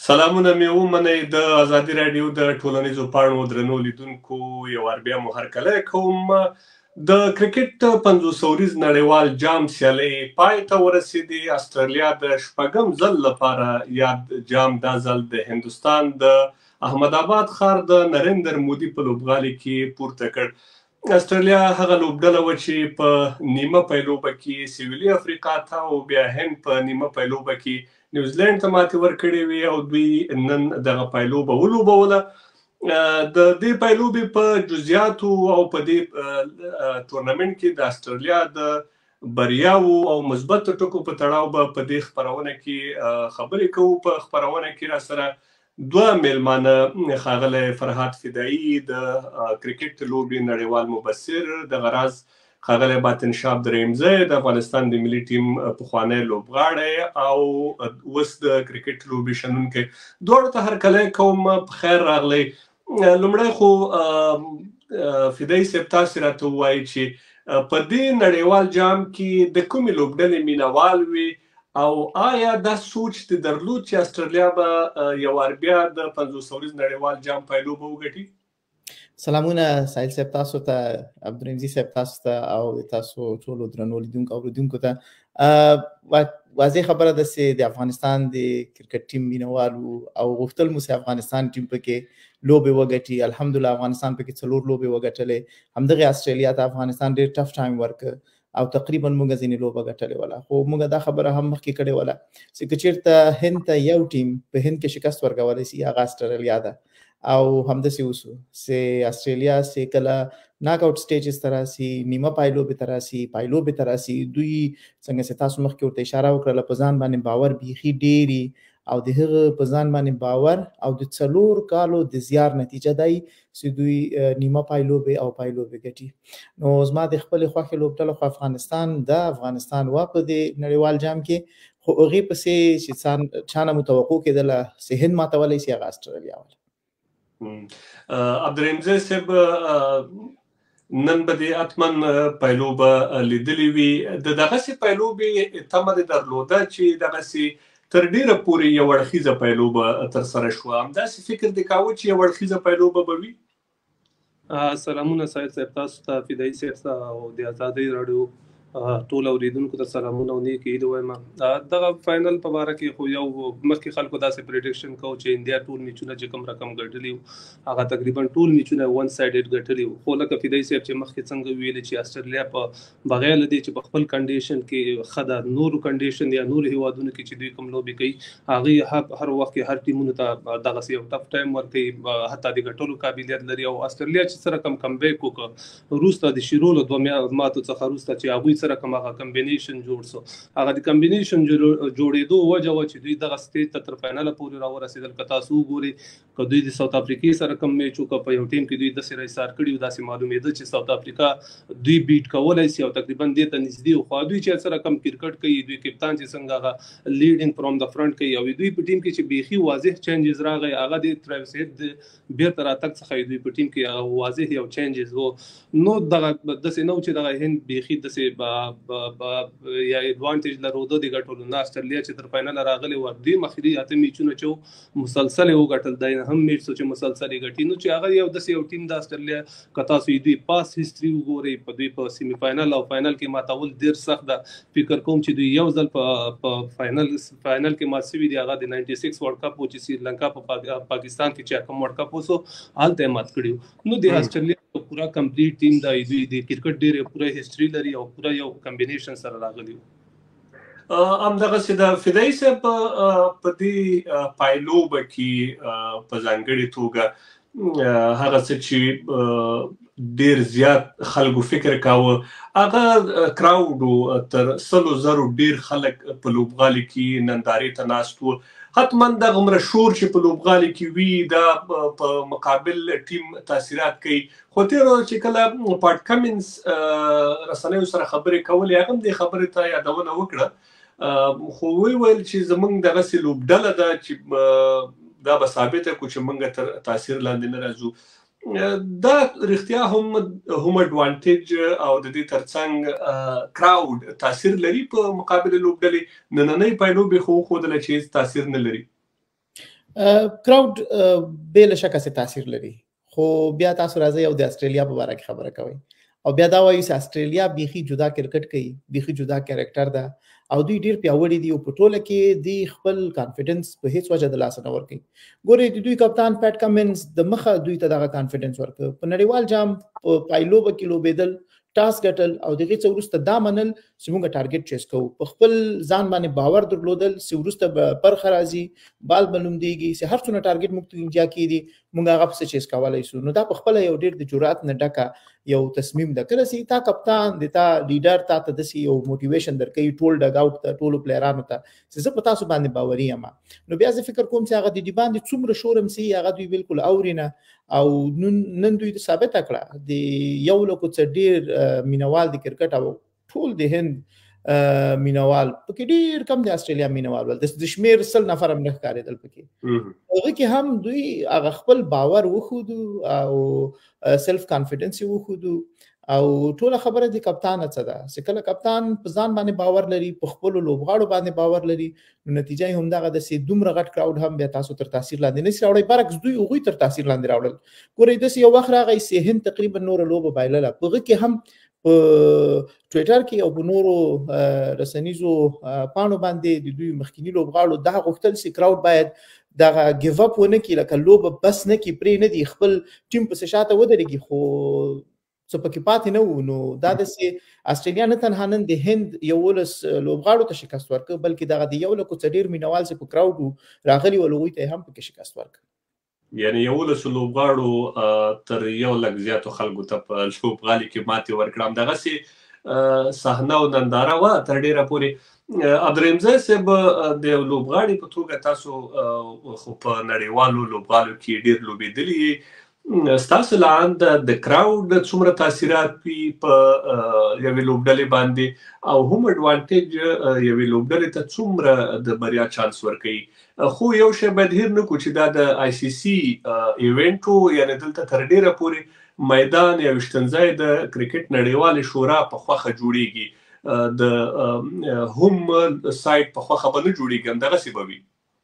سلامونه مې ومنئ د ازادي راډیو د ټولنیزو پاڼو درنو لیدونکو یو وار بیا مو هرکلی کوم. د کرکټ 50 اوریز نړیوال جام سیالۍ پای ته ورسېدې. استرالیا د شپږم ځل لپاره یاد جام دا ځل د هندوستان د احمد آباد ښار د نریندر مودي په لوبغالي کې پورته کړ. استرالیا هغه لوبډله وه چې په نیمه پیلوبه کې سویلي افریقا ته او بیا هند په نیمه پیلوبه کې نیوزیلینډ ته ماتې ورکړې وې او دوی نن دغه پایلوبه ولوبوله. د دې پایلوبې په جزئیاتو او په دې تورنمنټ کې د استرالیا د بریاوو او مثبتو ټکو په تړاو به په دې خپرونه کې خبرې کوو. په خپرونه کې را سره دوه میلمانه ښاغلی فرهاد فدایي د کرکټ لوبې نړیوال مبصر، دغه راز ښاغلی باطن شاه عبدالرحیمزی د افغانستان د ملي ټیم پخوانی لوبغاړی او اوس د کرکټ لوبې شنونکی. دواړو ته هرکلی کوم، په خیر راغلی. لومړی خو فدایي صاحب تاسې راته ووایئ چې په دې نړیوال جام کې د کومې لوبډلې مینوال وي او آیا دا سوچ دې درلود چې استرالیا به یو وار بیا د 50 اوریز نړیوال جام پایلوبه وګټي؟ سلامونه سایل صاحب، تاسو ته، عبدالرحیمزي صاحب تاسو ته او تاسو ټولو درنو لیدونکو او اورېدونکو ته. واضح خبره ده چې د افغانستان د کرکټ ټیم مینوالو او غوښتل مو چې افغانستان ټیم پکې لوبې وګټي. الحمدلله افغانستان پکې 4 لوبې وګټلې. همدغې استرالیا ته افغانستان ډېر ټف ټایم ورکړ او تقریبا موږ ځینې لوبه ګټلې وله، خو موږ دا خبره هم مخکې کړې وله چې که چېرته هند ته یو ټیم په هند کې شکست ورکولی شي هغه استرالیا ده او همداسې وسو چې استرالیا چې کله ناک آوټ سټیجز ته راسي، نیمه پایلوبې ته راسي، پایلوبې ته راسي، دوی څنګه چې تاسو مخکې ورته اشاره وکړله په ځان باندې باور بیخي ډېري او د هغه په ځان باندې باور او د 4 کالو د زیار نتیجه دی چې دوی نیمه پایلوبې او پایلوبې ګټي. نو زما د خپلې خوښې لوبډله خو افغانستان وا په دې نړیوال جام کې، خو هغې پسې چې چا نه متوقع کېدله چې هند ماتولی شي هغه استرالیا وله. عبدالرحیمزی صاحب، نن به دې حتما پایلوبه لیدلې وي. د دغسې پایلوبې تمه دې درلوده چې دغسې تر ډیره پورې یو اړخیزه پایلوبه ترسره شوه؟ همداسې فکر دې کاوه چې یو اړخیزه پایلوبه به وي؟ سلامونه سایل صاحب، تاسو ته، فدایي صاحب ته او د ازادۍ راډیو ټول اوریدونکو ته سلامونه او نیک عید وایم. دغه فاینل په باره کې خو یو مخکې خلکو داسې پریډکشن کوو چې انډیا ټول میچونه چې کوم رقم ګټلي وو هغه تقریبا ټول میچونه ون سایډډ ګټلي وو. خو لکه فدایي صاحب چې مخکې څنګه ویلې چې استرالیا په بغیر له دې چې په خپل کنډیشن کې ښه ده، نورو کنډیشن یا نورو هیوادونو کې چې دوی کوم لوبې کوي هغې هر وخت کې هر ټیمونو ته دغسې یو ټف ټایم ورکوي، حتی د ګټلو قابلیت لري. او استرالیا چې څه رقم کمبیک وکړه وروسته د شروع له 2 ماتو څخه وروسته چې هغوی سره کوم هغه کمبینیشن جوړ سو، هغه د کمبینیشن جوړېدو وجه وه چې دوی دغه سټیج ته تر فاینله پورې راورسېدل. که تاسو وګورئ که دوی د ساوت افریقې سره کوم میچ وکړه په یو ټیم کې دوی داسې راایسار کړي وو، داسې معلومېده چې ساوت افریقا دوی بیټ کولی سي او تقریبا دې ته نږدې وو. خو دوی چې سره کم کرکټ کوي، دوی کپتان چې څنګه هغه لیډینګ فرام د فرنٹ کوي او دوی په ټیم کې چې بیخي واضح چینجز راغی هغه د ټریویس هیډ د بیرته راتګ څخه دوی په ټیم کې هغه واضح یو چینجز و. نو دغه داسې نه و چې دغه هند بیخي داسې یا ایڈوانټیج لرودو د ګټلو نه. استرالیا چې تر فاینل راغلی و دوی مخکې 8 میچونه چې مسلسل یې وګټل، دا هم میچ چې مسلسل یې ګټي، نو چې هغه یو داسې یو ټیم د استرالیا که تاسو دوی پاس هیستري وګورئ په دوی په سیمی فاینل او فاینل کې ماتول ډېر سخت ده. فکر کوم چې دوی یو ځل په فاینل کې مات سوي دي، هغه د 96 ورلډ کپ و چې سریلانکا په پاکستان کې چې کوم ورلډ کپ وسو هلته یې مات کړي وو. نو د استرالیا پورا کمپلیټ ټیم دا دوی د کرکټ ډېر پوره هیستري لري او پوره یو کمبینیشن سره راغلی وو. همدغسې د فدایي صاحب په دې پایلوبه کې په ځانګړې توګه هغه څه چې ډېر زیات خلکو فکر کاوه هغه کراوډ تر 100,000 ډېر خلک په لوبغالي کې نندارې ته ناست وو. حتما دغومره شور چې په لوبغالي کې وي دا په مقابل ټیم تاثیرات کوي. خو تېره چې کله پاټ کمنز رسنیو سره خبرې کولې هغه هم دې خبرې ته یادونه وکړه، خو ویل چې زموږ دغسې لوبډله ده چې دا به ثابته کړو چې موږ تر تاثیر لاندې نه راځو. دا رښتیا هم اډوانټیج او د دې ترڅنګ کراوډ تاثیر لري په مقابل لوبډلې؟ نننۍ پایلوبې خو وښودله چې هېڅ تاثیر نه لري. کراود بل شکه څه تاثیر لري خو بیا تاسو راځي او د استرالیا په اړه خبره کوي او بیا دا وایي چې استرالیا بيخي جدا کرکټ کوي بيخي جدا کریکټر ده او دوی ډیر پیاوړي دي او په ټوله کې دی خپل کانفیډنس په هیڅ وجه د لاس نه ورکي ګوري دوی کپتان پیټ کمنز د مخه دوی ته دغه کانفیډنس ورکړ په نړیوال جام پایلو به کیلو بدل ټاس ګټل او دغه څه ورسته دا منل چې موږ ټارګټ چیس کوو په خپل ځان باندې باور درلودل چې ورسته پر خرازي بال بلوم دیږي چې هر څونه ټارګټ موږ ته انجا کیدی موږ هغه څه چیس کولای شو نو دا په خپل یو ډیر د جرأت نه ډکه یو تصمیم ده کله چې تا کپتان د تا لیډر تا ته د یو موټیویشن درکې ټول ډګ اوټ ته ټول پلیرانو ته چې زه په تاسو باندې باوري یم نو بیا زه فکر کوم چې هغه د دې باندې څومره شورم سي هغه دوی بالکل اورینه او نن دوی ثابت کړه د یو لکو څ ډیر مینوال د کرکټ او ټول د هند مینوال پکې ډیر کم د استرالیا مینوال ول د شمیر سل نفر هم نه ښکارېدل پکې هغه کې هم دوی هغه خپل باور وخودو او سلف کانفیډنس وخودو او ټول خبره د کپتان څه ده چې کله کپتان په ځان باندې باور لري په خپل لوبغاړو باندې باور لري نو نتیجه هم دغه د سي دومره غټ کراود هم بیا تاسو تر تاثیر لاندې نه راوړي برعکس دوی هغه تر تاثیر لاندې راوړل ګورئ د یو وخت راغی سي هند تقریبا نور لوبه بایلله په کې هم په ټوئیټر کې او په نورو رسنیزو پاڼو باندې د دوی مخکینی لوبغاړو دا غوښتل چې کراود باید دا ګیو اپ ونه کی لکه لوبه بس نه کی پرې نه دی خپل ټیم په شاته ودرېږي خو څه پکې پاتې نه نو دا د استرالیا نه تنها نن د هند یو ولس لوبغاړو ته شکست ورکړ بلکې دغه د یو لکو ډیر مینوال چې په کراود راغلي ولوي ته هم پکې شکست ورکړ یعنی یو ولس لوبغاړو تر یو لږ زیاتو خلکو ته په لوبغالي کې ماتې ورکړم دغه سي صحنه او ننداره وا تر ډیره پورې عبدالرحیم صاحب د لوبغاړي په توګه تاسو خو په نړیوالو لوبغالو کې ډیر لوبېدلي ستاسو لاند د کراود څومره تاثیرات په یوې لوبډلې باندې او هم اډوانټیج یوې لوبډلې ته څومره د بریا چانس ورکوي خو یو شی باید هیر نه کړو چې دا د آی سی سی ایونټ یعنی دلته تر ډیره پورې میدان یا وشتنځای د کرکټ نړیوالې شورا په خوخه جوړیږي د هم سایت په خوخه به نه جوړیږي همدغسې به وي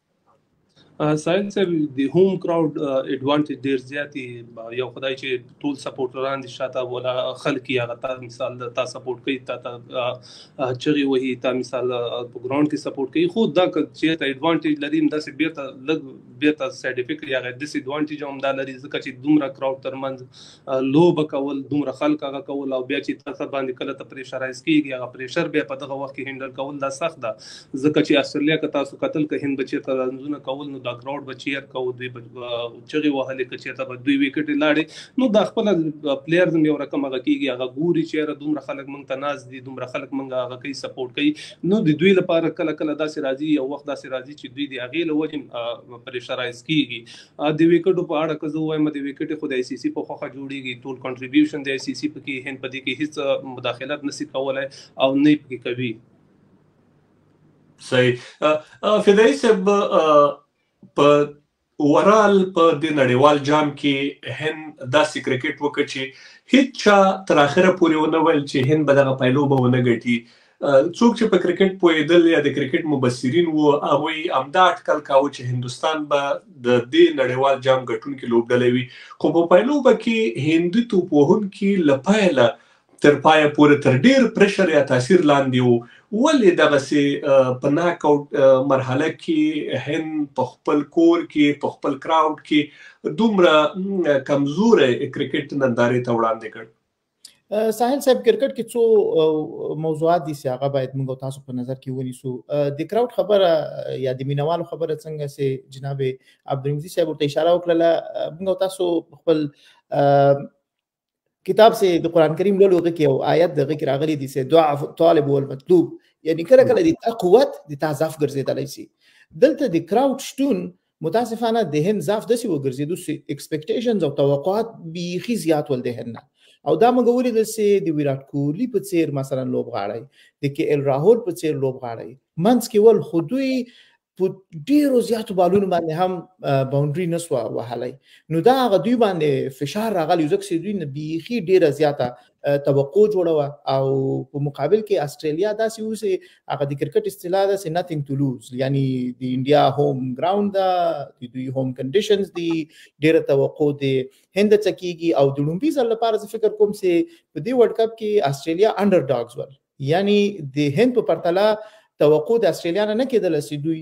سایل صاحب د هوم کراود اډوانټیج ډیر زیاتی یو خدای چې ټول سپورټران دي شاته ولا خلک یې هغه تا مثال تا سپورټ کوي تا چغي وهي تا مثال په ګراوند کې سپورټ کوي خو دا چې تا اډوانټیج لري دا چې بیرته سرټیفیکټ یا د ډیس اډوانټیج هم دا لري ځکه چې دومره کراود ترمنځ لوب کول دومره خلک هغه کول او بیا چې تاسو باندې کله ته پریشرایز کیږي هغه پریشر بیا په دغه وخت کې هندل کول دا سخت ده ځکه چې استرالیا کې تاسو قتل کې هند بچی ته رنځونه کول نو دا کراود بچیر کو دوی چغي وهله کې چې ته دوی وکټ لاړې نو دا خپل پلیئرز یو رقم هغه کیږي هغه ګوري چې دومره خلک مونږ ته ناز دي دومره خلک مونږ هغه کوي سپورټ کوي نو د دوی لپاره کله کله داسې راځي یو وخت داسې راځي چې دوی د هغې له وجې پریشرایز کیږي د وکټو په اړه که زه وایم د وکټ خو د آی سی سی په خوخه جوړیږي ټول کنټریبیوشن د آی سی سی پکې هند پدې کې هیڅ مداخلت نشي کولای او نه پکې کوي صحیح فدایي صاحب په اورال په د نړیوال جام کې هند داسې کرکټ وکړ چې هیڅ چا تر اخره پورې ونه ویل چې هند به دغه پایلوبه ونه ګټي څوک چې په کرکټ پوهېدل یا د کرکټ مبصرین وو هغوی همدا اټکل کاوه چې هندوستان به د دې نړیوال جام ګټونکي لوبډلې وي خو په پایلوبه کې هندي توپوهونکي له پیله تر پایه پورې تر ډیر پریشر یا تاثیر لاندې وو ولې دغسې په ناک آوټ مرحله کې هند په خپل کور کې په خپل کراود کې دومره کمزوری کرکټ نندارې ته وړاندې کړ ساحل صاحب کرکټ کې څو موضوعات دي چې هغه باید موږ تاسو په نظر کې ونیسو د کراود خبره یا د مینوالو خبره څنګه چې جناب عبدالرحیم صاحب ورته اشاره وکړه موږ تاسو خپل کتاب سے د قرآن کریم لولو کې او آیت دغه کې راغلي دي چې دعاء طالب والمطلوب یعنی کله کله د قوت د تعذف ګرځیدلی شي دلته د کراود شتون متاسفانه د هند ضعف داسې وګرځېدو چې ایکسپیکټیشنز او توقعات بیخي زیات ول د هند او دا موږ ولیدل چې د ویرات کوهلي په څیر مثلا لوبغاړی د کے ال راهول په څیر لوبغاړی منځ کې ول خو دوی په ډیرو زیاتو بالونو باندې هم باونډري نسوه وهلی نو دا هغه دوی باندې فشار راغلی ځکه چې دوی نه بیخي ډیره زیاته توقع جوړوه او په مقابل کې استرالیا داسې اوسه هغه د کرکټ اصطلاح ده سي nothing to lose یعنی د انډیا هوم ګراوند ده د دوی هوم کنډیشنز دي ډیره توقع دي هند څخه او د لومبي ځل لپاره فکر کوم چې په دې ورلد کپ کې استرالیا انډر ډاګز ول یعنی د هند په پرتله توقع د استرالیا نه کېدل چې دوی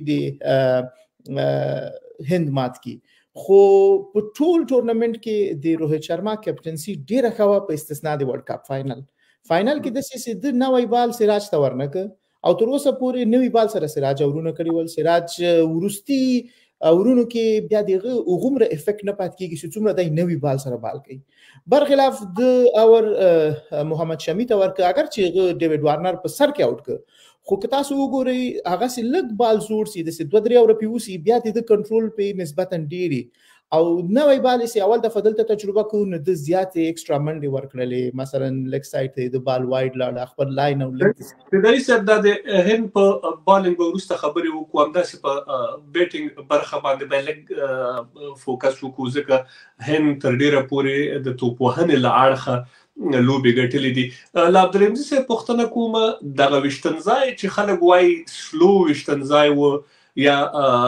د هند مات کی خو په ټول ټورنمنت کې د روهیت شرما کیپټنسي ډیره ښه په استثناء د ورلد کپ فائنل کې د سې د نوې بال سراج ته ورنک او تر اوسه پورې نوې بال سره سراج اورونه کړی ول سراج ورستی اورونو کې بیا دغه غومره افیکټ نه پات کیږي چې څومره د نوې بال سره بال کوي برخلاف د اور محمد شمی ته ورک اگر چې ډیوډ وارنر په سر کې اوټ ک خو که تاسو وګورئ هغه سي لګ بال زور سي د 2-3 اور پیوسی بیا د کنټرول په نسبتا ډيري او نوې بال سي اول د فضل ته تجربه کو نه د زیاتې ایکسترا منډي ورکړلې مثلا لیګ سایډ ته د بال وایډ لاړ خپل لاین او لیګ د ایسب د هند په بالینګ ورسته خبري وکوم همداسې په بیټینګ برخه باندې بلګ فوکس وکړو ځکه هند تر ډیره پورې د توپوهنې لاړخه لوبي ګټلې دي لا عبدالرحیم سي پښتنه کومه دغه وشتنځای چې خلک وای سلو وشتنځای و یا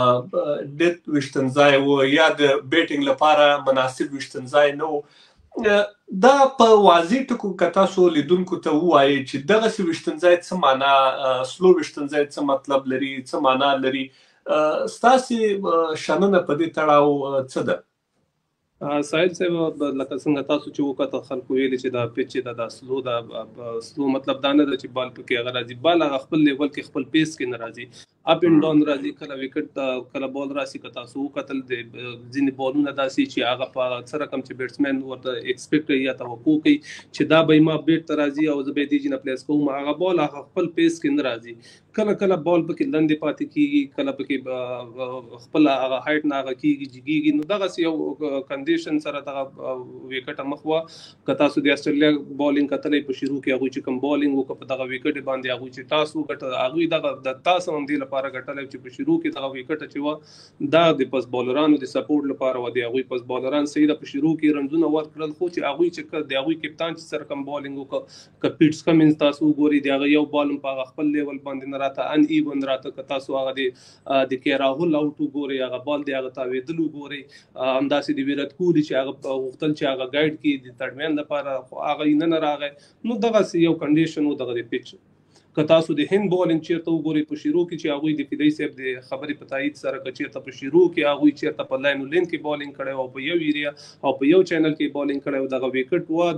ډیت وشتنځای و یا د بیټینګ لپاره مناسب وشتنځای نو دا په واضح ټکو کتا سو لیدونکو ته وایي چې دغه سی وشتنځای څه معنا سلو وشتنځای څه مطلب لري څه معنا لري ستاسي شننه په دې تړاو څه ده سایل صاحب لکه څنګه تاسو چې وکړه خلکو ویل چې دا پیچ دا سلو مطلب دا نه چې بال پکې هغه راځي بال هغه خپل لیول کې خپل پیس کې نه راځي اپ اینڈ ډاون راځي کله وکټ کله بال راسي که تاسو قتل د ځینې بالونه داسي چې هغه په اکثر کم چې بیټسمن ورته ایکسپیکټ کوي یا توقع کوي چې دا به ما بیټ ته راځي او زه به دې جن پلیس کوم هغه بال هغه خپل پیس کې نه راځي کله بال پکې لندې پاتې کیږي کله پکې خپل هغه هایټ نه هغه کیږي نو دغه یو کنډیشن سره دغه وکټ مخوا که تاسو د استرالیا بالینګ کتلې په شروع کې هغه چې کوم بالینګ وکړه په دغه وکټ باندې هغه چې تاسو ګټه هغه دغه د تاسو هم دی لپاره ګټلې چې په شروع کې دغه وکټ چې و دا د پس بالرانو د سپورټ لپاره و دی هغه پس بالران سید په شروع کې رنزونه ورکړل خو چې هغه چې د هغه کپتان چې سر کوم بالینګ وکړه کپیټس کمنز تاسو ګوري دی هغه یو بالم په خپل لیول باندې نه راته ان ایون راته که تاسو هغه د کیراهول اوټ ګوري هغه بال دی هغه تاویدلو ګوري همداسې د ویرات کوهلی چې هغه وختل چې هغه گایډ کې د تړمن لپاره هغه نه راغی نو دغه یو کنډیشن و دغه پیچ که تاسو د هند بالینګ چیرته وګورئ په شروع کې چې هغه د فدای صاحب د خبرې په تایید سره که چیرته په شروع کې هغه چیرته په لاین کې بالینګ کړي او په یو ایریا او په یو چینل کې بالینګ کړي او دغه وکټ و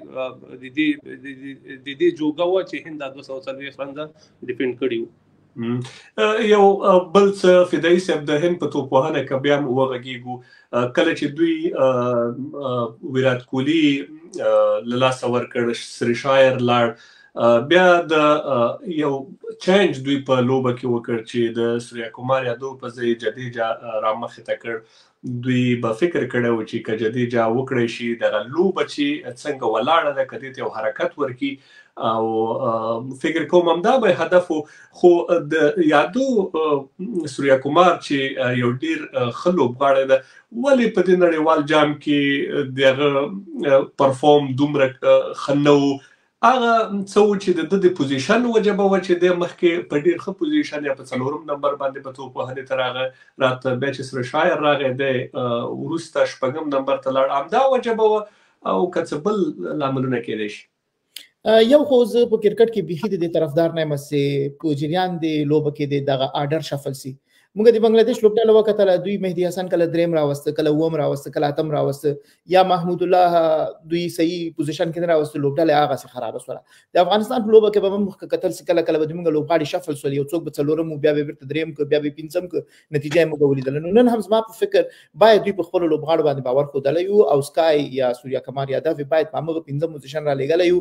د دې جوګه و چې هند 240 رنز ډیفند کړي یو بل څه فدای صاحب د هند په توپوهنه کې بیا وغږیږو کله چې دوی ویرات کوهلی لاس ورکړ سریشایر لاړ بیا د یو چینج دوی په لوبه کې وکړ چې د سوریا کمار یادو په ځای جدیجا رامخې ته کړ دوی به فکر کړی و چې که جدیجا وکړی شي دغه لوبه چې څنګه ولاړه ده که دې ته یو حرکت ورکړي او فکر کوم همدا به هدف خو د یادو سوریا کمار چې یو ډیر ښه لوبغاړی ده ولې په دې نړیوال جام کې دغه پرفارم دومره ښه نه و هغه څه چې د پوزیشن وجبه و چې د مخکې په ډیر ښه پوزیشن یا په 4 نمبر باندې په توپوهنې ته راغی راته بیا چې سره شاعر راغی د وروسته 8 نمبر ته لاړ همدا وجبه و او که څه بل لاملونه کېدای شي یو خو زه په کرکټ کې بيخي د طرفدار نه یم چې په جریان د لوبه کې دغه آرډر شفل سي موږ د بنگلاديش لوبډاله وکتل دوی مهدي حسن کله دریم راوسته کله ووم راوسته کله اتم راوسته یا محمود الله دوی صحیح پوزیشن کې راوسته لوبډاله هغه څه خراب وسوله د افغانستان په لوبه کې به موږ کتل کله کله به موږ لوبغاړي شفل سول یو څوک به څلورم بیا به بیرته دریم کو بیا به پنځم کو نتیجه موږ ولیدل نن هم زما په فکر باید دوی په خپل لوبغاړو باندې باور خو دلایو او سکای یا سوریا کمار یادو باید په موږ پنځم پوزیشن را لګلایو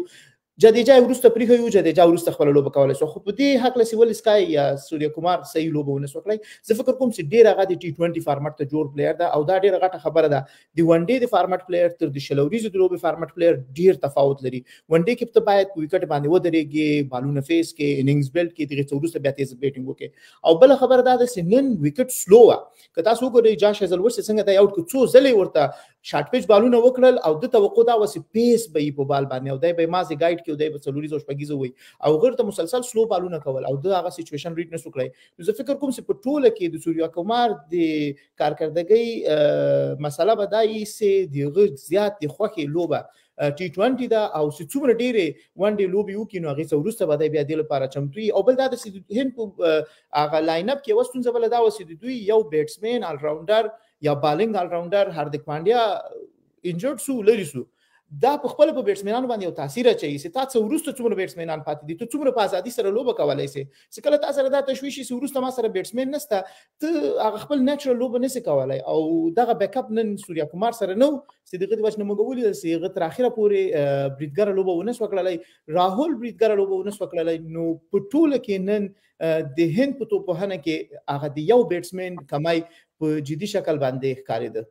جدیجا وروسته پریښیو جدیجا وروسته خپل لوبه کولای شو خو په دې حق لسی ول سکای یا سوریا کومار صحیح لوبه ونه سوکړی زه فکر کوم چې ډیر هغه د T20 فارمټ ته جوړ پلیئر ده او دا ډیر غټه خبره ده د ون ډے د فارمټ پلیئر تر د شلوريزو د لوبې فارمټ پلیئر ډیر تفاوت لري ون ډے کې ته باید وکټ باندې ودرېږي بالونه فیس کې اننګز بیلټ کې دغه څورسته بیا تیز بیټینګ وکړي او بل خبره ده چې نن وکټ سلو که تاسو وګورئ جاش هزلورس څنګه ته آوټ کو څو ځلې ورته شارټ پیچ بالونه وکړل او د توقع دا وسی پیس به په بال باندې او دای به مازه گایډ کې او دای به څلوري زوش پګیزه وي او غیر ته مسلسل سلو بالونه کول او د هغه سچويشن ریډ نسو کړی زه فکر کوم چې په ټوله کې د سوریا کومار د کارکردګۍ مسله بدایي سي دغه زیات د خوخي لوبه T20 دا او څومره ډیره ون ډے لوبي وکړي نو هغه څورسته بده بیا د لپاره چمتوي او بل دا د هند په هغه لاین اپ کې وستون زبل دا وسی دوی یو بیټسمن آل راونډر یا بالینګ آل راونډر هاردیک پانډیا انجرډ سو لري سو دا په خپل په بیټسمنانو باندې یو تاثیر اچي چې تاسو ورسته څومره بیټسمنان پاتې دي ته څومره په ازادي سره لوبه کولای شي چې کله تاسو سره دا تشویش شي ورسته ما سره بیټسمن نسته ته هغه خپل نیچرل لوبه نشي کولای او دغه بیک اپ نن سوریا کومار سره نو چې دغه د وښنه مګولې چې هغه تر اخره پورې بریدګر لوبه ونس وکړلای راهول بریدګر لوبه ونس وکړلای نو په ټوله کې نن د هند په توپخانه کې هغه د یو بیټسمن کمای په جدي شکل باندې ښکارېده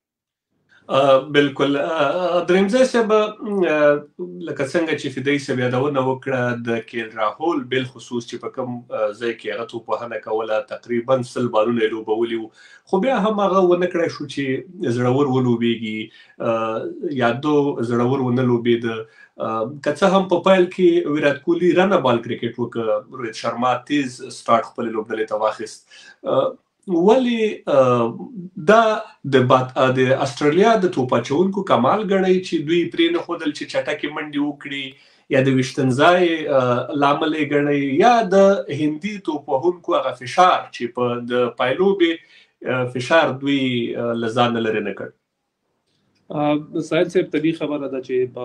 بالکل درېمځای صاحب لکه څنګه چې فدای صاحب یادونه وکړه د کیل راهول بل خصوص چې په کوم ځای کې هغه توپخانه کوله تقریبا 100 بالونه لوبولي خو بیا هم هغه ونه کړی شو چې زړور ولوبېږي یا دو زړور ونه لوبېد که څه هم په پیل کې ویرات کوهلی رانه بال کرکټ وکړ روهیت شرما تیز سٹارټ خپل لوبډلې ته واخیست ولی دا د استرالیا د توپاچونکو کمال غړی چې دوی پرې نه خودل چې چټکه منډي وکړي یا د وشتنځای لامل غړی یا د هندي توپوهونکو هغه فشار چې په د پایلوبې فشار دوی لزان لري نه کړ سایل صاحب طبي خبره ده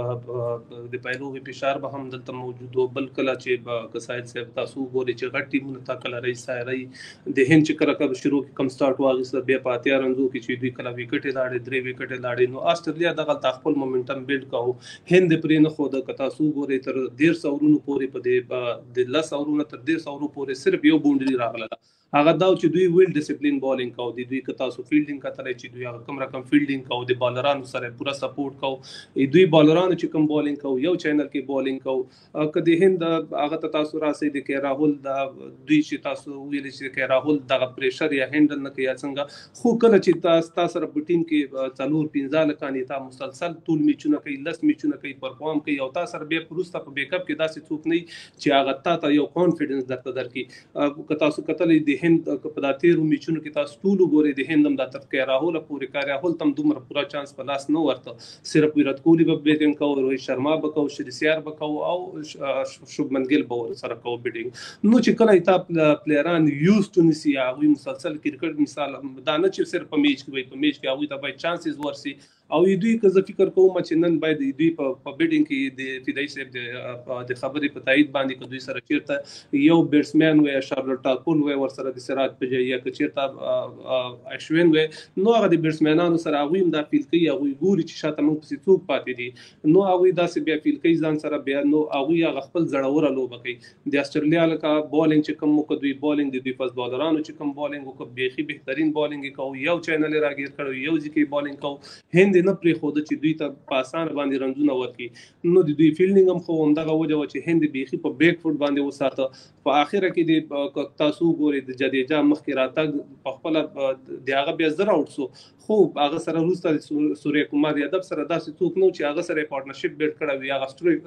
چې د پایلوغي فشار به هم دلته موجود او بل کله چې سایل صاحب تاسو ګوري چې غټ ټیمونه تا کله رئیس سایري د هند چې کله شروع کم سٹارټ واغسته بیا پاتیا رنځو کې چې دوی کله وکټ لاړې درې وکټ لاړې نو استرالیا دغه خپل مومنټم بیلډ کاو هند پرې نه خو د تاسو ګوري تر 150 اورونو پورې په د 10 اورونو تر 150 اورو پورې صرف یو باونډري راغله هغه دا چې دوی ویل ډیسپلین بالینګ کاو دي دوی که تاسو فیلډینګ کتلای چې دوی هغه کوم رقم فیلډینګ کاو د بالرانو سره پورا سپورټ کاو دوی بالرانو چې کوم بالینګ کاو یو چینل کې بالینګ کاو کدی هند هغه تاسو راسي د کې راهول دا دوی چې تاسو ویل چې کې راهول دغه پریشر یا هندل نه کوي څنګه خو کله چې تاسو سره په ټیم کې څلور 15 لکانې تا مسلسل ټول میچونه کوي لس میچونه کوي پرفارم کوي او تاسو سره به پروسته په بیک اپ کې داسې څوک نه چې هغه تاسو یو کانفیډنس درته درکې که تاسو کتلې د هند په داتیرو میچونو کې تاسو ټول ګوري د هندم د تفکر راهول پورې کار راهول تم دومره پورا چانس په لاس نه ورته صرف ویرات کوهلی به بیټینګ کوي روهیت شرما به کوي شریسیار به کوي او شوبمن ګیل به سره کوي بیټینګ نو چې کله تا پلیران یوز ټو نسی هغه مسلسل کرکټ مثال دا نه چې صرف په میچ کې په میچ کې هغه ته به چانسز ورسي او دوی که زه فکر کوم چې نن باید دوی په بیټینګ کې د فدای صاحب د خبرې په تایید باندې که دوی سره چیرته یو بیټسمن وي شارلوټ ټاکون وي ورسره د سرات په ځای یا که چیرته اشوین وي نو هغه د بیټسمنانو سره هغه هم دا فیل کوي هغه ګوري چې شاته موږ په څوک پاتې دي نو هغه داسې بیا فیل کوي ځان سره بیا نو هغه خپل زړور لوبه کوي د استرالیا لکه بالینګ چې کوم کو دوی بالینګ د دوی فاست بالرانو چې کوم بالینګ وکړي بيخي بهترین بالینګ کوي یو چینل راګیر کړو یو ځکه بالینګ کوي هند نه پرې خو د چې دوی ته پاسان باندې رنځونه ورکي نو د دوی فیلډینګ هم خو همدغه وجه و چې هند بيخي په بیک فوټ باندې وساته په اخر کې د تاسو ګوري د جدیجا مخکې راتګ په خپل د هغه بیا زره اوټسو خو هغه سره روسته سوریا کومار یادب سره داسې څوک نو چې هغه سره پارټنرشپ بیلډ کړو یا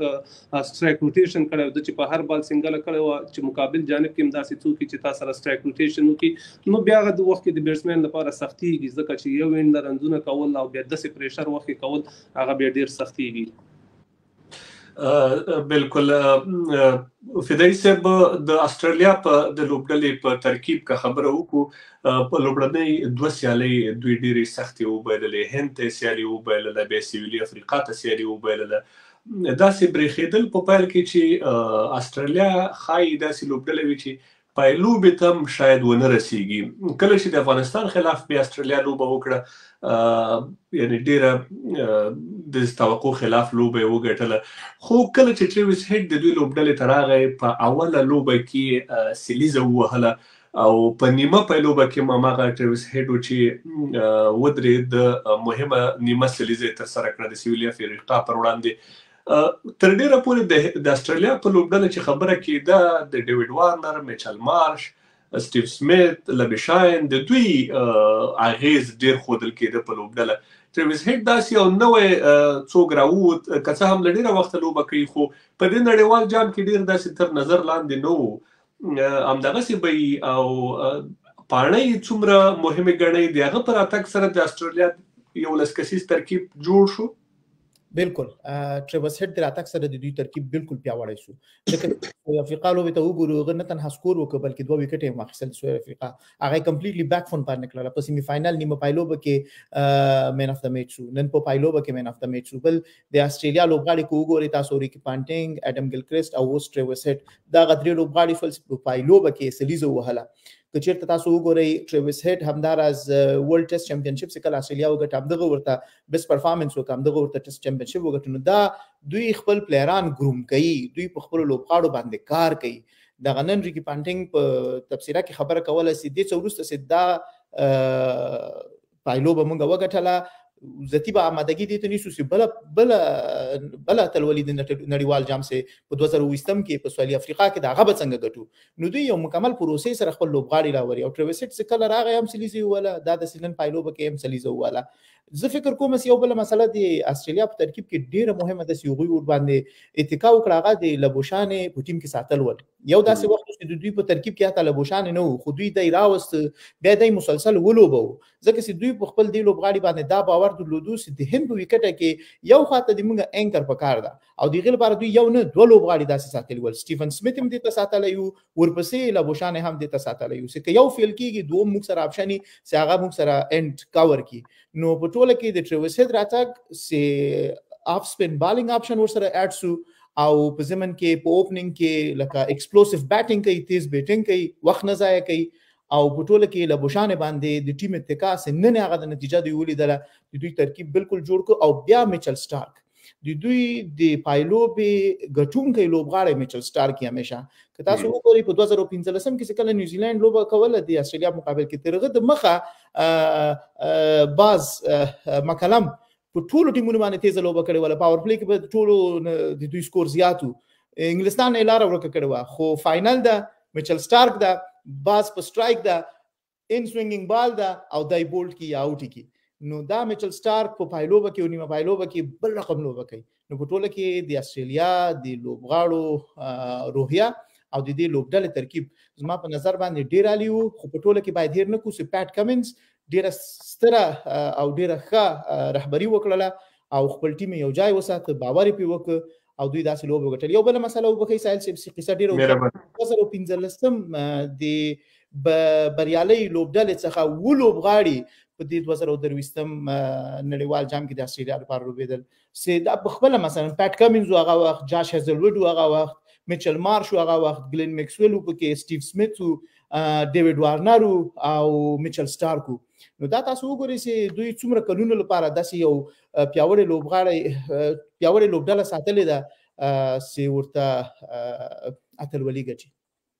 سټرایک روټیشن کړو د چې په هر بال سنگل کړو چې مقابل جانب کې امداسي څوک چې تاسو سره سټرایک روټیشن وکي نو بیا د وخت کې د بیټسمن لپاره سختيږي ځکه چې یو وین رنځونه کول او بیا د پریشر وخت کول هغه بیا ډیر سختيږي بالکل فدای صاحب د استرالیا په د لوبډلې په ترکیب کا خبره وکړو په لوبډلې دوه سیالي دوی ډېری سختي وبایللې هند ته سیالي وبایلله به سویلي افریقا ته سیالي وبایلله داسې برېښېدل په پیل کې چې استرالیا خای داسې لوبډلې وی چې پایلوبې ته هم شاید ونه رسیږي. کله چې د افغانستان خلاف بیا استرالیا لوبه وکړه یعنی ډیره د توقع خلاف لوبه یې وګټله، خو کله چې ټریویس هیډ د دوی لوبډلې ته راغی په اوله لوبه کې سلیزه ووهله او په نیمه پایلوبه کې هم هماغه ټریویس هیډ و چې ودرېد، د مهمه نیمه سلیزه یې ترسره کړه د سیولیا فیریقا پر وړاندې. تر ډیره پورې د استرالیا په لوبډله چې خبره کېده د ډیوډ وارنر، میچل مارش، سټیو سمیت، لبشاین، د دوی اغیز ډیر ښودل کېده په لوبډله. ټریویس هیډ داسې یو نوی څوک راووت، که څه هم له ډیره وخته لوبه کوي خو په دې نړیوال جام کې ډیر داسې تر نظر لاندې نه و. همدغسې به وي او پاڼه یې څومره مهمې ګڼئ د هغه په راتګ سره د استرالیا 11 کسیز ترکیب جوړ شو. بالکل ټریویس هیډ د راتګ سره د دوی ترکیب بالکل پیاوړی شو، ځکه افریقا لوبې ته وګورو هغه نه تنها سکور وکړ بلکې 2 وکټ یې واخیستل. سویل افریقا هغه کمپلیټلی بیک فون باندې کړله. په سیمی فائنل نیمه پایلوبه کې مین اف د میچ شو، نن په پایلوبه کې مین اف د میچ شو. بل د استرالیا لوبغاړي کو وګورئ تاسو، ریکی پانټینګ، اډم ګیلکریسټ او اوس ټریویس هیډ، دا غدري لوبغاړي په پایلوبه کې سلیزه وهله. که چیرته تاسو وګورئ ټریویس هیډ همداراز ورلد ټیسټ چمپionship چې کله استرالیا وګټه همدغه ورته بیسټ پرفارمنس وکړه، همدغه ورته ټیسټ چمپionship وګټه. نو دا دوی خپل پلیران ګروم کوي، دوی په خپل لوبغاړو باندې کار کوي. دغه نن ریکی پانټینګ په تبصره کې خبره کوله چې دې څه وروسته چې دا پایلوبه موږ وګټله ذاتي به آمادګي دې ته نیسو چې بله اتلولي د نړیوال جام سه په 2020 کې په سویلي افریقا کې د هغه به څنګه ګټو. نو دوی یو مکمل پروسې سره خپل لوبغاړي راوړي او ټریویس هیډ چې کله راغی هم سلیزه ووهله، دا د سنن پایلوبه کې هم سلیزه ووهله. زه فکر کوم چې یو بله مسله د استرالیا په ترکیب کې ډیره مهمه ده چې هغوی ورباندې اتکا وکړه، هغه د لبوشانې په ټیم کې ساتل ول. یو داسې وخت چې د دوی په ترکیب کې حتی لبوشانې نه و، خو دوی دی راوست بیا دی مسلسل ولوبه، ځکه چې دوی په خپل دې لوبغاړي باندې دا باور درلودو چې د هند په وکټه کې یو خواته د موږ انکر پکار ده او د هغې لپاره دوی یو نه دوه لوبغاړي داسې ساتلي ول. سټیفن سمیت هم دې ته ساتلی و، ورپسې لبوشانې هم دې ته ساتلی و چې که یو فیل کېږي دوم موږ سره آپشن وي چې هغه موږ سره انډ کور کړي. نو په ټوله کې د ټریویس هیډ راتګ چې اف سپین بالینګ آپشن ورسره اډ سو او په ضمن کې په اوپننګ کې لکه ایکسپلوسیو بیټینګ کوي، تیز بیټینګ کوي، وخت نه ضایع کوي او په ټوله کې لبوشانې باندې د ټیم اتکا چې نن هغه د نتیجه دوی ولیدله، د دوی ترکیب بالکل جوړ کړ. او بیا میچل سټارک د دوی د پایلوبې ګټونکی لوبغاړی میچل سټارک یې همیشه که تاسو وګورئ په 2015 کې چې کله نیوزیلینډ لوبه کوله د استرالیا مقابل کې تر هغه د مخه باز مکلم په ټولو ټیمونو باندې تیزه لوبه کړې وله، پاور پلی کې به ټولو د دوی سکور زیاتو، انګلستان یې لاره ورکه کړې وه. خو فاینل ده میچل سټارک ده، باز په سټرایک ده، ان سوینګینګ بال ده او دای بولټ کی یا اوټ کی. نو دا میچل سټارک په پایلوبه کې او نیمه پایلوبه کې بل رقم لوبه کوي. نو په ټوله کې د استرالیا د لوبغاړو روحیه او د دې لوبډلې ترکیب زما په نظر باندې ډیر عالی وو. خو په ټوله کې باید هیر نه کړو چې پیټ کمنز ډیره ستره او ډیره ښه رهبري وکړله او خپل ټیم یو ځای وساته، باور یې پرې وکړ او دوی داسې لوبه وګټل. یو بله مسله وبښئ سایل صاحب چې قصه ډېره 2015 د بریالۍ لوبډلې څخه اووه لوبغاړي په دې 2023 نړیوال جام کې د استرالیا لپاره لوبېدل چې دا په خپله مثلا پیټ کمنز و هغه وخت، جاش هیزلوډ و هغه وخت، میچل مارش و هغه وخت، گلین میکسویل و پکې، سټیو سمیت و، ډیوډ وارنر او میچل سټارک و. نو دا تاسو وګورئ چې دوی څومره کلونو لپاره داسې یو پیاوړی لوبغاړی پیاوړې لوبډله ساتلې ده چې ورته اتلولي ګټي.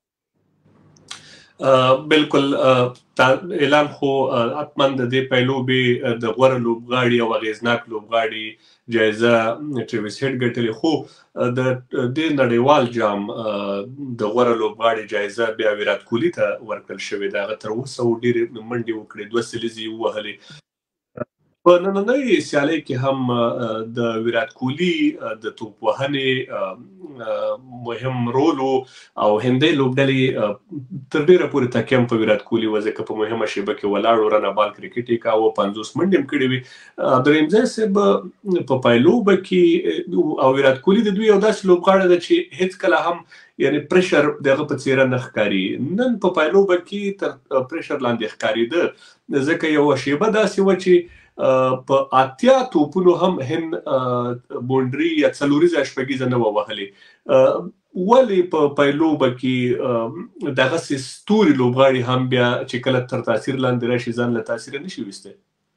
بالکل اعلان خو حتما د دې پایلوبې د غوره لوبغاړي او اغیزناک لوبغاړي جایزه ټریویس هیډ ګټلې، خو د دې نړیوال جام د غوره لوبغاړي جایزه بیا ویرات کوهلي ته ورکړل شوې ده. هغه تر اوسه ډېرې منډې وکړې، 2 سلیزې ووهلې. په نننۍ سیالۍ کې هم د ویرات کوهلي د توپ وهنې مهم رول او هندۍ لوبډلې تر ډیره پورې تکیه هم په ویرات کوهلي وه، ځکه په مهمه شیبه کې ولاړ رنه بال کرکټ یې کاوه، 50 منډې هم کړې وې. عبدالرحیم صاحب په پایلوبه کې او ویرات کوهلي د دوی یو داسې لوبغاړی ده چې هیڅ کله هم یعنی پریشر دغه په څیره نه ښکاري. نن په پایلوبه کې تر پریشر لاندې ښکارېده، ځکه یوه شیبه داسې وه چې په 80 توپونو هم هند بونډري یا څلوریزه شپږیزه نه وه وهلې. ولې په پیلوبه کې دغسې ستوري لوبغاړي هم بیا چې کله تر تاثیر لاندې راشي ځان له تاثیره نشي ویستی؟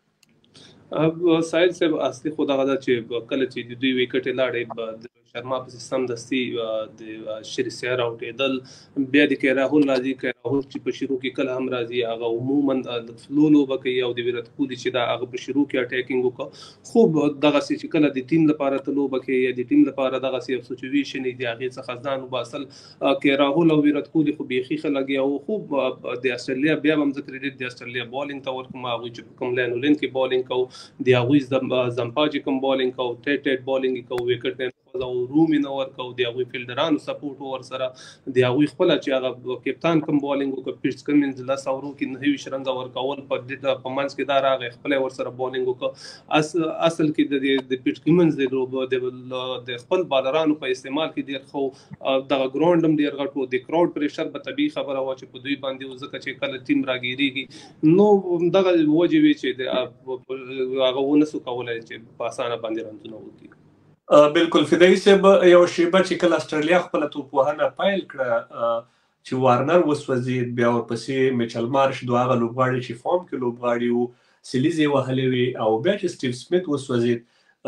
ساحل صاحب اصلي خو دغه ده چې کله چې د دوی ویکټې لاړې د شرما په سیستم دستي د شریسیا راوټېدل، بیا د کې راهول راځي. که راهول چې په شروع کې کله هم راځي هغه عموما د فلو لوبه کوي او د ویرات کوهلي چې دا هغه په شروع کې اټیکینګ وکړه، خو دغسې چې کله د ټیم لپاره ته لوبه کوي یا د ټیم لپاره دغسې یو سچویشن د هغې څخه ځان وباسل، کې راهول او ویرات کوهلي خو بیخي ښه لګیا وو. خو د استرالیا بیا هم زه کریډټ د استرالیا بالینګ ته ورکوم، هغوی چې په کوم لاین ولین کې بالینګ کوو د هغوی زمپا چې کوم بالینګ کوو ټیټ بالینګ کوو ویکټ نه او رومي نه ورکو، د هغوی فیلډرانو سپورټ ورسره، د هغوی خپله چې هغه کپتان کوم بالینګ وکړه پیټس کمنز 10 اورو کې 9 رنګه ورکول په منځ کې دا راغی خپله ورسره بالینګ وکړه. اصل کې د پیټس کمنز د خپل بالرانو په استعمال کې ډېر ښه، دغه ګراونډ هم ډېر غټ و، د کراوډ پریشر به طبیعي خبره وه چې په دوی باندې و، ځکه چې کله ټیم راګیرېږي نو دغه وجې وي چې هغه ونسو کولی چې په اسانه باندې رنزونه وکړي. بالکل فدایي صاحب، یو شیبه چې کله استرالیا خپله توپوهنه پیل کړه چې وارنر وسوځېد، بیا ورپسې میچل مارش دوه هغه لوبغاړي چې فارم کې لوبغاړي وو سیلیزې یې وهلې وې، او بیا چې سټیو سمیت وسوځېد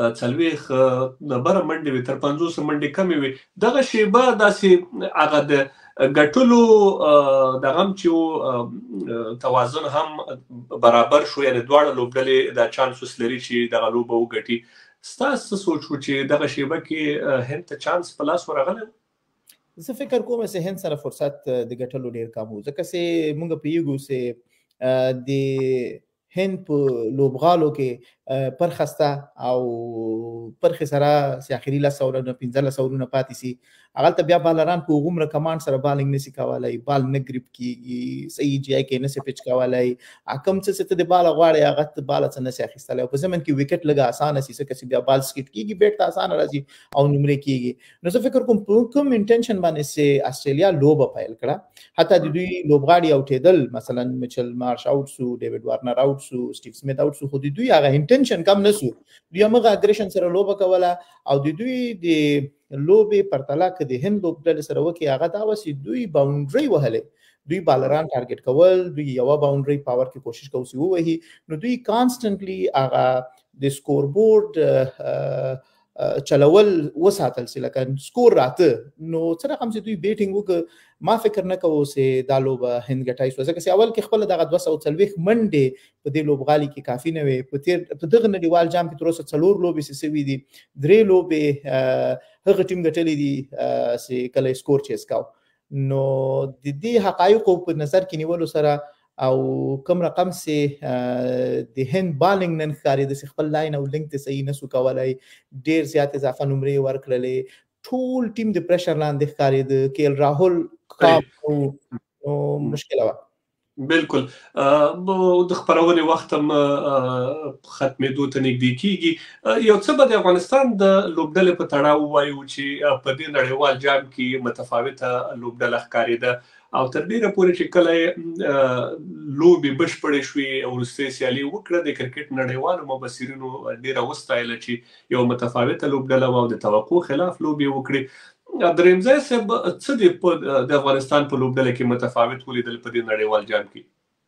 40 نمبره منډې وې، تر 50 منډې کمې وې. دغه شیبه داسې هغه د ګټلو دغه هم چې توازن هم برابر شو، یعنې دواړه لوبډلې دا چانس اوس لري چې دغه لوبه وګټي. ستاسو سوچ و چې دغه شیبه کې هند ته چانس په لاس ورغلی؟ زه فکر کوم چې هند سره فرصت د ګټلو ډېر کم و، ځکه چې موږ پوهېږو چې د هند په لوبغالو کې پرخه سته او پرخې سره چې اخري 10 اورونه 15 اورونه پاتې سي، هغلته بیا بالران په هغومره کمانډ سره بالینګ نسي کولی، بال نه ګریپ کېږي، صحیح جای کې نسي پچ کولی، کوم څه چې ته د باله غواړې هغه ته باله څه نسي اخیستلی، او په ضمن کې ویکټ لږه اسانه سي، ځکه چې بیا بال سکیټ کېږي بیټ ته اسانه راځي او نمرې کېږي. نو زه فکر کوم په کوم انټینشن باندې چې استرالیا لوبه پیل کړه، حتی د دوی لوبغاړي اوټېدل، مثلا میچل مارش اوټ سو، ډیوډ وارنر اوټ سو، سټیو سمیت اوټ سو، خو د دوی هغه انټینشن کم نه سو، دوی همغه اګریشن سره لوبه کوله، او د دوی د لوبې پرتله که د هند لوبډلې سره وکړي هغه دا وه چې دوی باونډرۍ وهلې، دوی بالران ټارګټ کول، دوی یوه باونډرۍ پاور کې کوشش کوو چې ووهي، نو دوی کانسټنټلی هغه د سکور بورډ چلول وساتل چې لکه سکور راته، نو څه رقم چې دوی بیټینګ وکړه، ما فکر نه کوو چې دا لوبه هند ګټای شوه، ځکه چې اول کې خپله دغه 240 منډې په دې لوبغالي کې کافي نه وې. په دغه نړیوال جام کې تر اوسه 4 لوبې چې سوي دي، 3 لوبې هغه ټیم ګټلې دي چې کله سکور چیز کاو. نو د دې حقایقو په نظر کې نیولو سره او کوم رقم چې د هند بالینګ نن ښکارېده چې خپل لاین او لینک ته صحیح نسو کولی، ډېر زیات اضافه نمرې ورکړلې، ټول ټیم د پریشر لاندې ښکارېده، کیل راهول کام مشکله وه. بالکل د خپرونې وخت هم ختمېدو ته نږدې کېږي. یو څه به د افغانستان د لوبډلې په تړاو ووایو چې په دې نړیوال جام کې متفاوته لوبډله ښکارېده، او تر ډېره پورې چې کله لوبې بشپړې شوې او وروستۍ سیالي وکړه، د کرکټ نړیوالو مبصرینو ډېره وستایله چې یو متفاوته لوبډله وه او د توقع خلاف لوبې وکړې. درېمځای صاحب، څه دې د افغانستان په لوبډله کې متفاوت ولیدل په دې نړیوال جام کې؟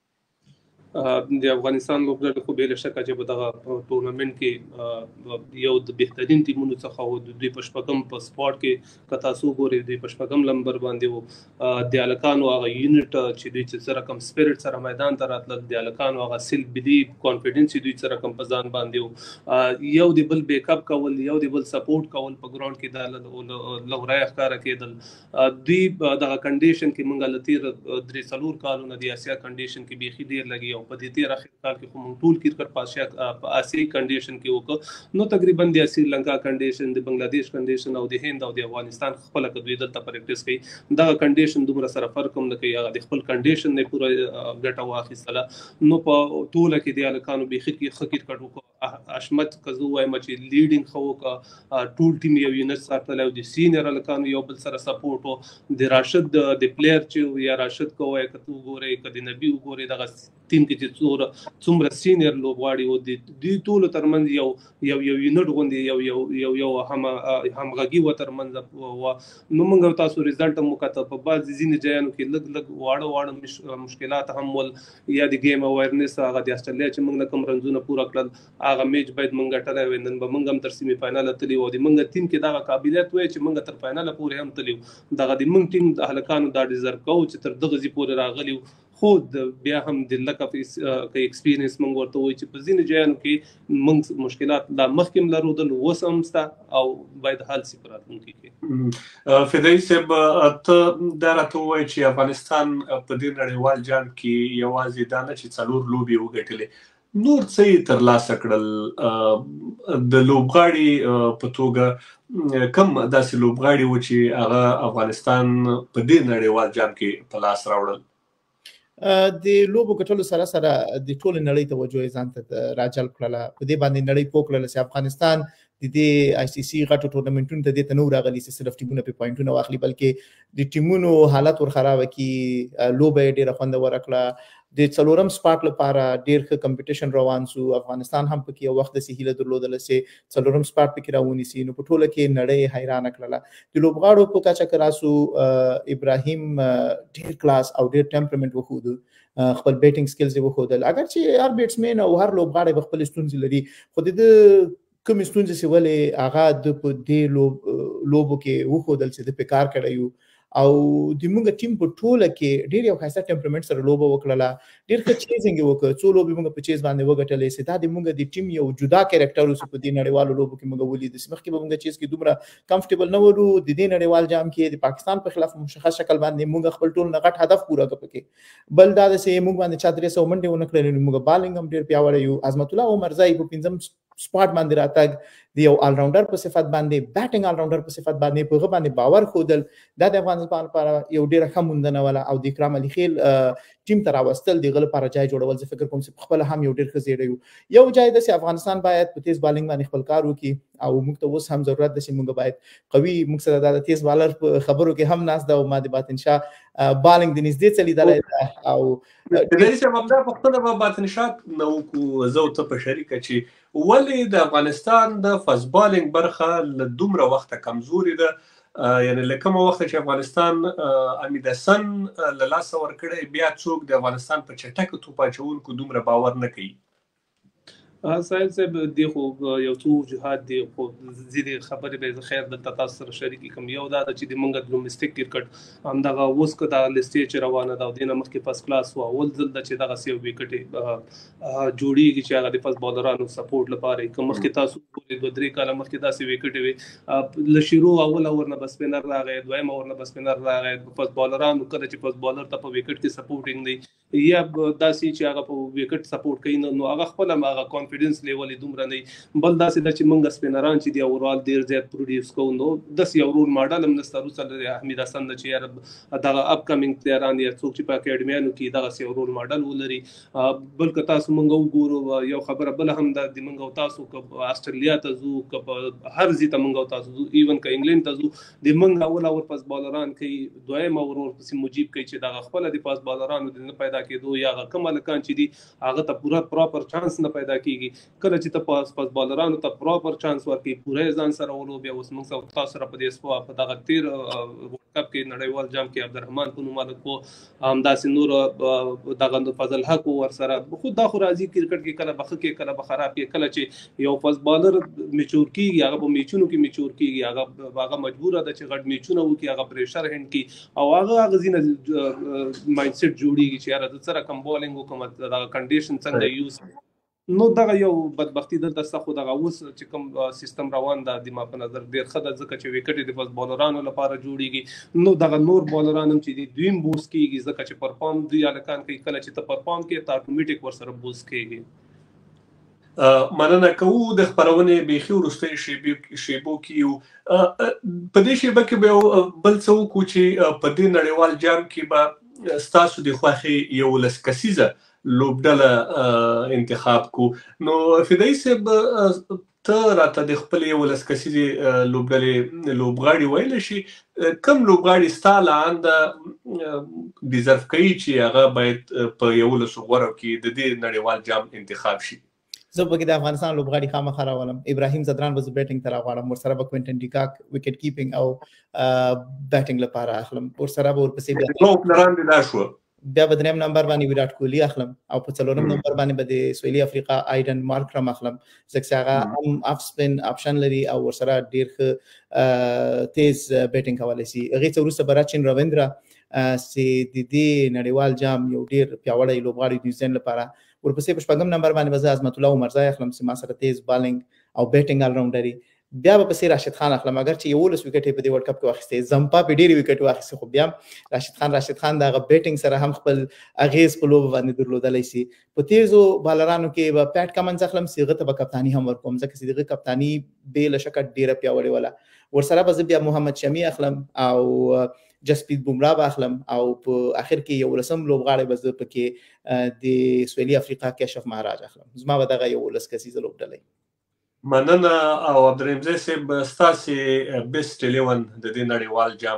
د افغانستان لوبډلې خو بې له شکه چې په دغه ټورنمنټ کې یو د بهترین ټیمونو څخه و. د دوی په شپږم په سپاټ کې که تاسو وګورئ دوی په شپږم نمبر باندې و. د هلکانو هغه یونټ چې دوی څه رقم سپیرټ سره میدان ته راتلل، د هلکانو هغه سیلف بلیف کانفیډنس چې دوی څه رقم په ځان باندې و، یو د بل بیک اپ کول، یو د بل سپورټ کول په ګراوند کې دا لغړی ښکاره کېدل. دوی دغه کنډیشن کې موږ له تېره 3-4 کالونه د اسیا کنډیشن کې بیخي ډېر لګي، او په دې تیر اخر کال کې خو موږ ټول کرکټ په آسیایي کنډیشن کې وکړو، نو تقریبا د سریلانکا کنډیشن، د بنگلادیش کنډیشن او د هند او د افغانستان خپله که دوی دلته پریکټس کوي، دغه کنډیشن دومره سره فرق هم نه کوي، هغه د خپل کنډیشن نه پوره ګټه واخیستله. نو په ټوله کې د هلکانو بیخي ښه کرکټ وکړو. اشمت که زه ووایم چې لیډینګ ښه وکړه، ټول ټیم یو یونټ ساتلی، او د سینیر هلکانو یو بل سره سپورټ و. د راشد د پلیر چې یا راشد که ووایه که ته وګورئ، که د نبي وګورئ، دغه ټیم کې کې چې څومره سینیئر لوبغاړي وو د دوی ټولو ترمنځ یو یونټ غوندې یو همغږي و ترمنځ نو موږ تاسو ریزلټ هم وکاته په بعض ځینې ځایانو کې لږ واړه مشکلات هم ول یا د گیم اویرنس هغه د استرالیا چې موږ کوم رنزونه پوره کړل هغه میچ باید موږ ګټلی وای نن به موږ هم تر سیمي فاینل تللی وو د موږ ټیم کې دغه قابلیت وای چې موږ تر فاینل پورې هم تللی دغه د موږ ټیم د هلکانو دا ډیزرو کوو چې تر دغه ځای پورې راغلي خو بیا هم د لک اف ایکسپیرینس موږ ورته وایو چې په ځینې ځایانو کې موږ مشکلات لا مخکې هم لرودل اوس هم شته او باید حل شي په راتلونکي کې. فدایي صاحب ته دا راته ووایي چې افغانستان په دې نړیوال جام کې یوازې دا نه چې 4 لوبې وګټلې نور څه یې ترلاسه کړل د لوبغاړي په توګه کم داسې لوبغاړي وو چې هغه افغانستان په دې نړیوال جام کې په لاس راوړل؟ د لوبو ګټلو سره سره د ټول نړۍ توجه یې ځان ته راجلب کړله په دې باندې نړۍ پوه کړله چې افغانستان د دې آی سی سی غټو ټورنمنټونو ته دې ته نو راغلي چې صرف ټیمونه په پوینټونه واخلي بلکې د ټیمونو حالت ورخراب کړي لوبه ډېره خوندوره کړه د څلورم سپاټ لپاره ډېر ښه کمپټیشن روان سو افغانستان هم پکې یو وخت د هیله درلودله چې څلورم سپاټ پکې راونیسي نو په ټوله کې نړۍ حیرانه کړله د لوبغاړو په کچه کې راسو ابراهیم ډېر کلاس او ډېر ټمپرمنټ وښود خپل بیټینګ سکلز یې وښودل اگر چې هر بیټسمین او هر لوبغاړی خپل ستونزې لري خو د کوم ستونزې چې ولې هغه د په دې لوبو کې وښودل چې د په کار کړی او د موږ ټیم په ټوله کې ډېر یو ښایسته ټمپرمنټ سره لوبه وکړله ډېر ښه چیزینګ یې وکړ څو لوبې موږ په چیز باندې وګټلې چې دا د موږ د ټیم یو جدا کیریکټر اوس په دې نړیوالو لوبو کې موږ ولید چې مخکې به موږ چیز کې دومره کمفرټیبل نه ولو د دې نړیوال جام کې د پاکستان په خلاف مشخص شکل باندې موږ خپل ټول نغټ هدف پوره کړ پکې بل دا چې موږ باندې 400 منډه ونه کړل موږ بالینګ هم ډېر پیاوړی یو عظمت الله عمرزای په پنځم سپاټ باندې راتګ د یو آل راونډر په صفت باندې بیټینګ آل راونډر په صفت باندې په غو باندې باور خودل د افغانستان لپاره یو ډیره ښه موندنه ولا او د اکرام علي خیل ټیم ته راوستل د غل لپاره ځای جوړول زه فکر کوم چې خپل هم یو ډیر ښه زیړی یو ځای د افغانستان باید په تیز بالینګ باندې خپل کار وکړي او موږ ته اوس هم ضرورت ده چې موږ باید قوي موږ سره د تیز بالر خبرو کې هم ناس ده او ما د باطنشاه بالینګ د نږدې چلیدل او د دې سبب دا پختنه په باطنشاه نو کو زو ته په شریکه چې ولې د افغانستان د فاست بالینګ برخه له دومره وخت کمزوري ده یعنی له کومه وخت چې افغانستان امیدسن له لاسه ورکړی بیا څوک د افغانستان په چټک توپ اچونکو دومره باور نه کوي سایل صاحب دی خو یو څو جهاد دی خو زیاتې خبرې به خیر د تاسو سره شریکي کوم یو دا چې د منګ ډومېسټک کرکټ هم دغه اوس که دا لیسټ روانه ده او دینه مخکې پاس کلاس و اول ځل د چې دغه سیو وکټي جوړیږي چې هغه د پاس بالرانو سپورټ لپاره کوم مخکې تاسو د 2-3 کال مخکې داسې وکټي وي لشيرو اول اورنه بس سپینر راغی دویم اورنه بس سپینر راغی پاس بالرانو کله چې پاس بالر ته په وکټ کې سپورټینګ دی یا داسې چې هغه په وکټ سپورټ کوي نو هغه خپل هغه کانفیډنس لیول دومره نه بل داسې د چې موږ سپینران چې دی اورال ډیر زیات پروډوس کوو نو د یو رول ماډل هم نسترو سره حمید حسن چې یار دغه اپ کمینګ پلیران یا څوک چې په اکیډمیانو کې دغه یو رول ماډل ولري بلکې تاسو موږ وګورو یو خبره بل هم د موږ تاسو ک استرالیا ته زو ک هر ځای ته موږ تاسو زو ایون ک انګلند ته زو د موږ اول اور پاس بالران کوي دویم اور پس مجيب کوي چې دغه خپل د پاس بالرانو د پیدا کېدو یا کومه لکان چې دی هغه ته پورا پراپر چانس نه پیدا کیږي کله چې ته پاس بالرانو ته پراپر چانس ورکړي پوره ځان سره ولو بیا اوس موږ تاسو سره په دې سپو په دغه تیر ورلد کپ کې نړیوال جام کې عبدالرحمن په نوم مالکو همداسې نور دغه فضل حق ور سره خود دا خو راځي کرکټ کې کله بخ کې کله بخراب کې کله چې یو پاس بالر میچور کیږي هغه په میچونو کې میچور کیږي هغه مجبور ده چې غټ میچونه وکړي هغه پریشر هند کې او هغه غزینه مایند سیټ جوړیږي چې یاره د سره کم بالینګ وکم دغه کنډیشن څنګه یوز نو دغه یو بدبختی دلته څخه دغه اوس چې کوم سیستم روان ده د ما په نظر ډیر ښه ده ځکه چې وکټ د پاس بالرانو لپاره جوړیږي نو دغه نور بالران هم چې د دویم بوس کیږي ځکه چې پرفارم دی الکان کوي کله چې ته پرفارم کې ته اتوماتیک ور سره بوس کیږي مننه کوو د خبرونې بیخي وروستۍ شیبو کې په دې شیبه کې به بل څه وکړو چې په دې نړیوال جام کې به ستاسو د خوښې یو لس کسیزه لوبډله انتخاب کو. نو فدایي صاحب ته راته د خپلې 11 کسیزې لوبډلې لوبغاړي ویلی شي کوم لوبغاړي ستا له انده ډیزرف کوي چې هغه باید په 11 غوره کې د دې نړیوال جام انتخاب شي؟ زه پکې د افغانستان لوبغاړي خامخا راولم. ابراهیم زدران به زه بیټینګ ته راغواړم، ورسره به کوینټن ډیکاک وکټ کیپینګ او بیټینګ لپاره اخلم. ورسره به ورپسې نو پلان دې دا شو بیا به دریم نمبر باندې ویراټ کوهلي اخلم او په څلورم نمبر باندې به د سویلي افریقا آیډن مارکرم اخلم، ځکه چې هغه هم اف سپین آپشن لري او ورسره ډېر ښه تیز بیټینګ کولی شي. هغې څه وروسته به راچین رویندرا چې د دې نړیوال جام یو ډېر پیاوړی لوبغاړی د نیوزیلینډ لپاره. ورپسې په شپږم نمبر باندې به زه عظمت الله عمرزای اخلم چې ما سره تیز بالینګ او بیټینګ آلراونډر. بیا به پسې راشد خان اخلم، اگر چې 11 وکټې په دې ورلډ کپ کې واخیستې، زمپا په ډېرې وکټې واخیستې، خو بیا راشد خان د هغه بیټینګ سره هم خپل اغیز په لوبه باندې درلودلی شي. په تیزو بالرانو کې به پیټ کمنز اخلم چې هغه ته به کپتاني هم ورکوم، ځکه چې دغه کپتاني بې له شکه ډېره پیاوړې وله. ورسره به زه بیا محمد شمي اخلم او جسپریت بومرا به اخلم او په اخر کې 11 لوبغاړی به زه پکې د سویلي افریقا کشف مهاراج اخلم. زما به دغه 11 کسیزه لوبډله. مننه. او عبدالرحیم صاحب ستاسې بیسټ 11 د دې نړیوال جام؟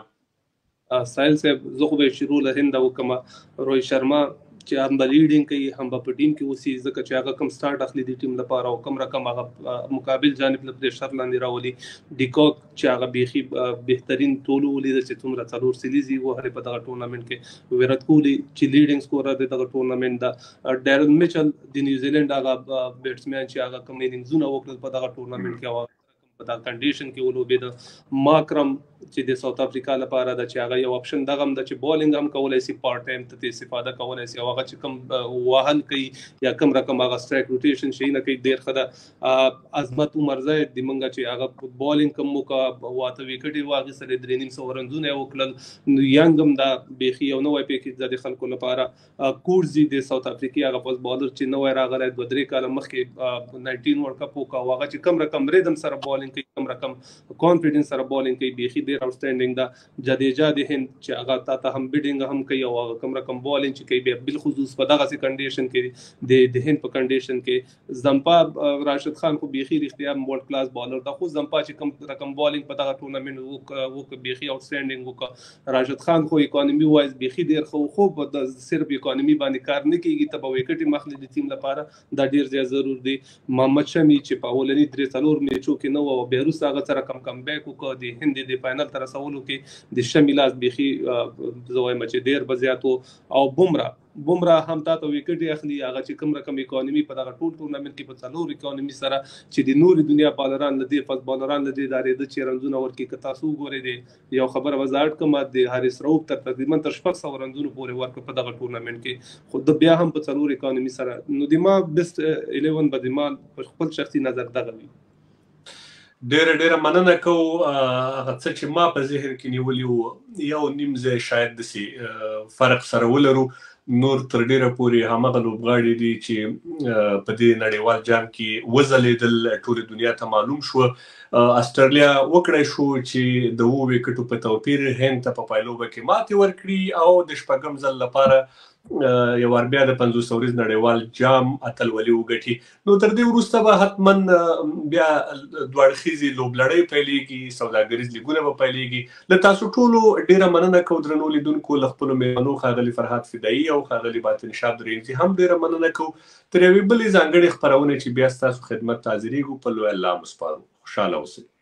ساحل صاحب زه خو به شروع له هنده وکم، روهت شرما چې هم به لیډینګ کوي هم به په ټیم کې اوسي، ځکه چې هغه کم سټارټ اخلي د ټیم لپاره او کم رقم هغه مقابل جانب له پریشر لاندې راولي. ډیکاک چې هغه بیخي بهترین ټولو ولیده چې څومره 4 سیریزې وهلې په دغه ټورنمنټ کې. ویرات کوهلي چې لیډینګ سکورر دی دغه ټورنمنټ ده. ډیرن میچل د نیوزیلینډ هغه بیټسمین چې هغه کم انینګزونه وکړل په دغه ټورنمنټ کې په دا کنډیشن کې ولوبېده. ماکرم چې د ساوث افریقا لپاره د چې هغه یو اپشن دغه هم د چې بولینګ هم کولای شي، پارت ټایم ته استفاده کولای شي او هغه چې کم وهل کوي یا کم رقم هغه سټرایک روټیشن شي نه کوي ډېر ښه ده. عظمت عمرزای د منګه چې هغه بولینګ کم وکړه، واته وکټې واخیستلې، 3.5 رنونه یې وکړل. ینګ هم دا بیخي یو نوی پیکیج د خلکو لپاره. کورزي د ساوث افریقا هغه فاست بالر چې نوی راغلی 2-3 کاله مخکې 19 ورلډ کپ وکړه، هغه چې کم رقم ریدم سره بولینګ کوي، کم رقم کانفیډنس سره بولینګ کوي، بیخي ډېر آوټسټینډینګ ده. جدیجا د هند چې هغه تا هم بیډینګ هم کوي او هغه کم رقم بولینګ چې کوي، بیا بالخصوص په دغه کنډیشن کې د هند په کنډیشن کې. زمپا راشد خان خو بیخي رښتیا ورلډ کلاس بالر ده، خو زمپا چې کم رقم بولینګ په دغه ټورنمنټ وکړ بیخي آوټسټینډینګ وکړ. راشد خان خو اکانومي وایز بیخي ډېر خو د صرف اکانومي باندې کار نه کیږي، ته به وکټې مخلي د ټیم لپاره دا ډېر زیات ضرور دی. محمد شمي چې په اولني 3-4 میچو کې نه و او بیا وروسته هغه سره کم بیک وکړ د هند د فائنل تر رسولو کې د شمي لاس بیخي زه وایم چې ډېر به زیات او بومرا هم تا ته وکټې اخلي، هغه چې کم رقم اکانومي په دغه ټول ټورنمنټ کې په 4 اکانومي سره چې د نورې دنیا بالران له دې فاست بالران له دې ادارې چې رنزونه ورکړي. که تاسو وګورئ د یو خبره وضاحت کوم د هاریس روف تقریبا تر 600 رنزونو پورې ورکړ په دغه ټورنمنټ کې، خو د بیا هم په 4 اکانومي سره. نو د ما بیسټ 11 به د ما په خپل شخصي نظر دغه وي. ډېره مننه کوو. هغه څه چې ما په ذهن کې نیولي وو یو نیم ځای شاید داسې فرق سره ولرو، نور تر ډېره پورې همغه لوبغاړي دي چې په دې نړیوال جام کې وځلېدل، ټولې دنیا ته معلوم شو. استرالیا وکړی شو چې د 7 وکټو په توپیر هند ته په پایلوبه کې ماتې ورکړي او د شپږم ځل لپاره یو وار بیا د 500 ورځ نړیوال جام اتلولي وګټي. نو تر دې وروسته به حتما بیا دوه اړخیزې لوبلړۍ پیلېږي، سوداګریز لیګونه به پیلېږي. له تاسو ټولو ډېره مننه کوو درنو لیدونکو، له خپلو مېلمنو ښاغلي فرهاد فدایي او ښاغلي باطن شاه عبدالرحیم هم ډېره مننه کوو. تر یوې بلې ځانګړې خپرونې چې بیا ستاسو خدمت ته حاضرېږو په لوی الله مو سپارو. خوشحاله اوسئ.